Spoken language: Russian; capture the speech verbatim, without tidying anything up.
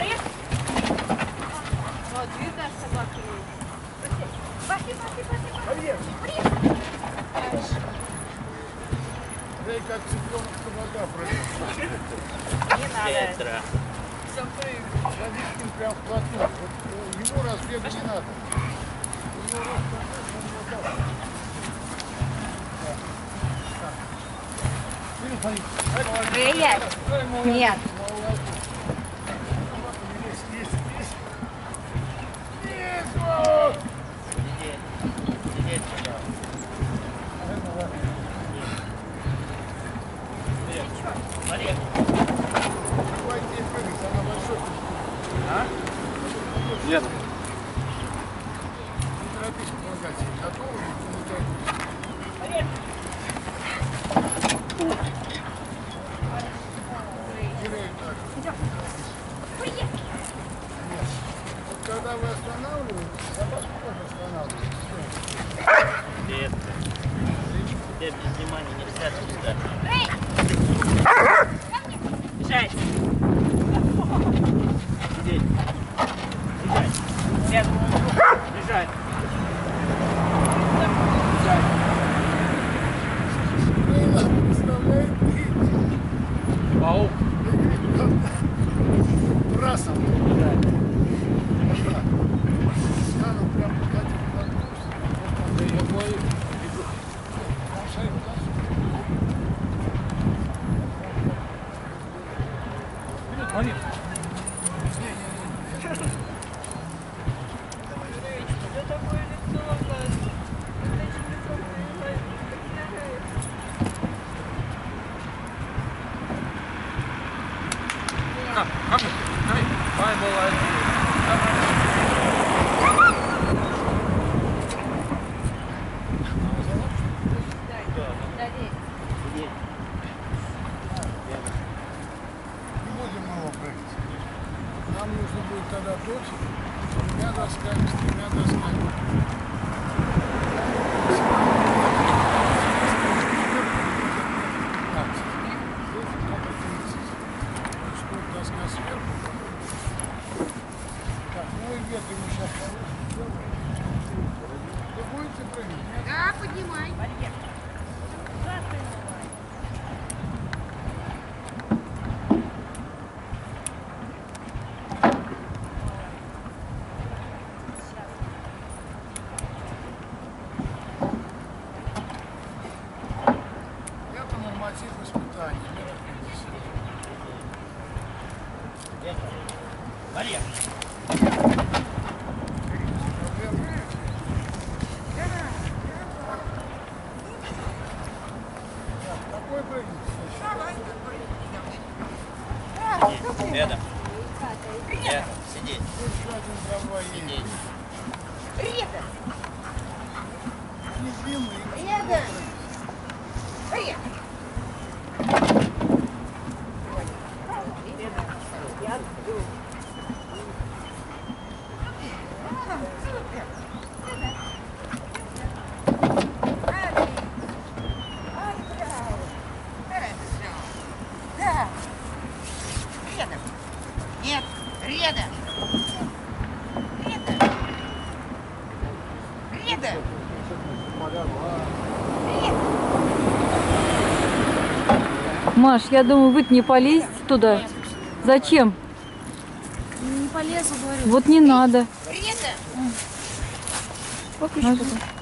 Вот, видишь, даже собака есть. Пошли, пошли, пошли, пошли. Да и как цыпленок вода пройдет. Не надо. Петра. Водичкин прям вплотную. Вот ему разбега не надо. У него рост такой, что он вот так. Привет. Нет. Есть, есть, есть. Есть, вот. Сидеть. Сидеть сюда. Мария. Давайте ей прыгать, она большой. А? Нет. Не торопись помогать ей. Готовы? Мария. Идем. Приехали. Вот когда вы останавливаетесь, собаку тоже останавливаете. Петра. Тебе без внимания нельзя туда. Бежать. Сидеть. Бежать. Нет. Бежать. Бежать. Представляете? Паук. Брасом. Бежать. Стану прям ходить на курс. Да я боюсь. Мария. Come, come, come. Bible and Не будем его прыгать. Нам нужно будет тогда точек с тремя досками, с тремя досками. Так, здесь надо тридцать. Что доска сверху. Так, ну и вверх ему сейчас получится. Вы будете прыгать? Нет? Да, поднимай. Это норматив испытания. Метр пятьдесят. Мария. Какой прыгнет? Рядом. Рядом. Сидеть. Здесь еще один трамвай Сидеть. едет. Рядом. Не длинный. Рядом. Привет. Да. Рядом. Нет, рядом. Рядом. Рядом. Маш, я думаю, вы-то не полезете туда. Зачем? Не полезу, говорю. Вот не надо. Рядом. Надо.